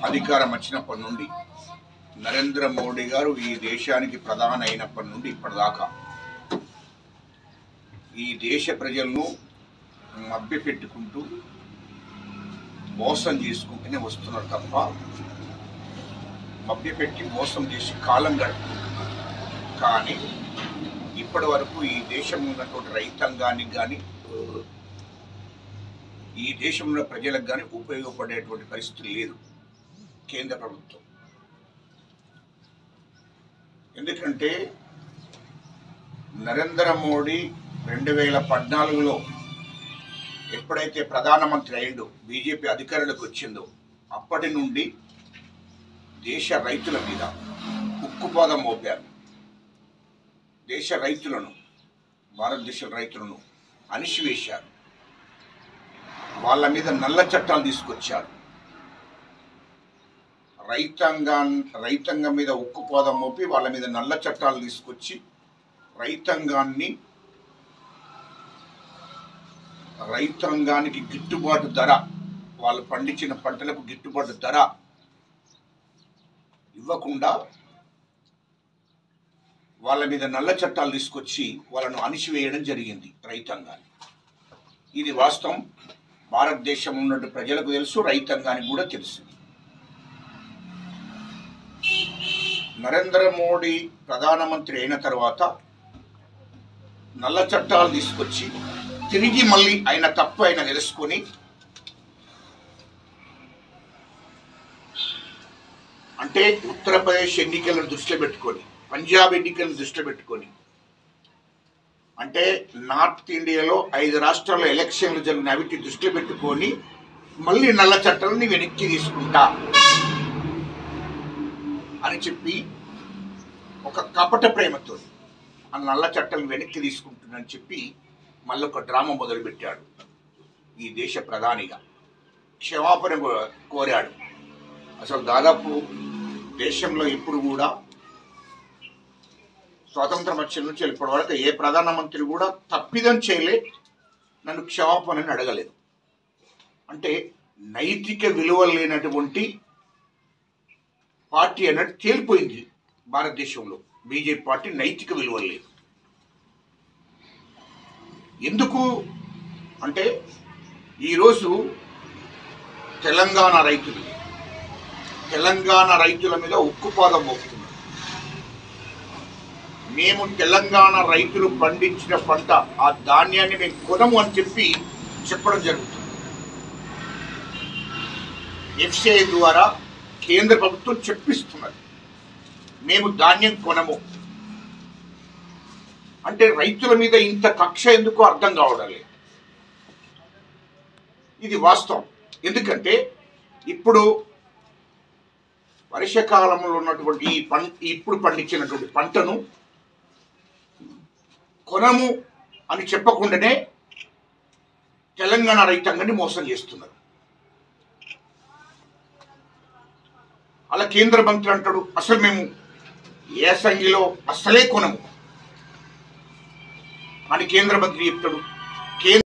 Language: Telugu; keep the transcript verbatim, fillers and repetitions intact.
అధికారం వచ్చినప్పటి నుండి నరేంద్ర మోడీ గారు ఈ దేశానికి ప్రధాని అయినప్పటి నుండి ఇప్పటిదాకా ఈ దేశ ప్రజలను మభ్యపెట్టుకుంటూ మోసం చేసుకుంటూనే వస్తున్నారు తప్ప మభ్యపెట్టి మోసం చేసి కాలం గడుపుతున్నారు. కానీ ఇప్పటి వరకు ఈ దేశంలో ఉన్నటువంటి రైతాంగానికి కానీ ఈ దేశంలో ప్రజలకు కానీ ఉపయోగపడేటువంటి పరిస్థితి లేదు కేంద్ర ప్రభుత్వం. ఎందుకంటే నరేంద్ర మోడీ రెండు వేల పద్నాలుగులో ఎప్పుడైతే ప్రధానమంత్రి అయిందో బీజేపీ అధికారులకు వచ్చిందో అప్పటి నుండి దేశ రైతుల మీద ఉక్కుపాదం మోపారు. దేశ రైతులను భారతదేశ రైతులను అణిచివేశారు. వాళ్ళ మీద నల్ల చట్టాలు తీసుకొచ్చారు. రైతాంగా రైతాంగం మీద ఉక్కుపాదం మోపి వాళ్ళ మీద నల్ల చట్టాలు తీసుకొచ్చి రైతాంగాన్ని రైతాంగానికి గిట్టుబాటు ధర వాళ్ళు పండించిన పంటలకు గిట్టుబాటు ధర ఇవ్వకుండా వాళ్ళ మీద నల్ల చట్టాలు తీసుకొచ్చి వాళ్ళను అణిచివేయడం జరిగింది రైతాంగాన్ని. ఇది వాస్తవం. భారతదేశం ఉన్నట్టు ప్రజలకు తెలుసు, రైతాంగానికి కూడా తెలుసు. నరేంద్ర మోడీ ప్రధానమంత్రి అయిన తర్వాత నల్ల చట్టాలు తీసుకొచ్చి తిరిగి మళ్ళీ ఆయన తప్పు ఆయన తెలుసుకొని అంటే ఉత్తరప్రదేశ్ ఎన్నికలను దృష్టిలో పెట్టుకొని పంజాబ్ ఎన్నికలను దృష్టిలో పెట్టుకొని అంటే నార్త్ ఇండియాలో ఐదు రాష్ట్రాల్లో ఎలక్షన్లు జరిగిన అవిటి దృష్టిలో పెట్టుకొని మళ్ళీ నల్ల చట్టాలని వెనక్కి తీసుకుంటా అని చెప్పి ఒక కపట ప్రేమతో ఆ నల్ల చట్టాలను వెనక్కి తీసుకుంటుందని చెప్పి మళ్ళీ ఒక డ్రామా మొదలుపెట్టాడు. ఈ దేశ ప్రధానిగా క్షమాపణ కోరాడు. అసలు దాదాపు దేశంలో ఇప్పుడు కూడా స్వాతంత్రం వచ్చిన నుంచి ఇప్పటి వరకు ఏ ప్రధానమంత్రి కూడా తప్పిదం చేయలే, నన్ను క్షమాపణని అడగలేదు. అంటే నైతిక విలువలు లేనటువంటి పార్టీ అన్నట్టు తేలిపోయింది భారతదేశంలో. బీజేపీ పార్టీ నైతిక విలువలు లేదు. ఎందుకు అంటే ఈరోజు తెలంగాణ రైతులు తెలంగాణ రైతుల మీద ఉక్కుపాదం మోపుతున్నారు. మేము తెలంగాణ రైతులు పండించిన పంట ఆ ధాన్యాన్ని మేము కొనము అని చెప్పి చెప్పడం జరుగుతుంది. ఎఫ్సిఐ ద్వారా కేంద్ర ప్రభుత్వం చెప్పిస్తున్నది మేము ధాన్యం కొనము అంటే రైతుల మీద ఇంత కక్ష ఎందుకు అర్థం కావడం లేదు. ఇది వాస్తవం. ఎందుకంటే ఇప్పుడు వర్షాకాలంలో ఉన్నటువంటి ఈ పం ఇప్పుడు పండించినటువంటి పంటను కొనము అని చెప్పకుండానే తెలంగాణ రైతాంగాన్ని మోసం చేస్తున్నారు. అలా కేంద్ర మంత్రి అంటాడు అసలు మేము యాసంగిలో అసలే కొనము అని కేంద్ర మంత్రి చెప్తాడు.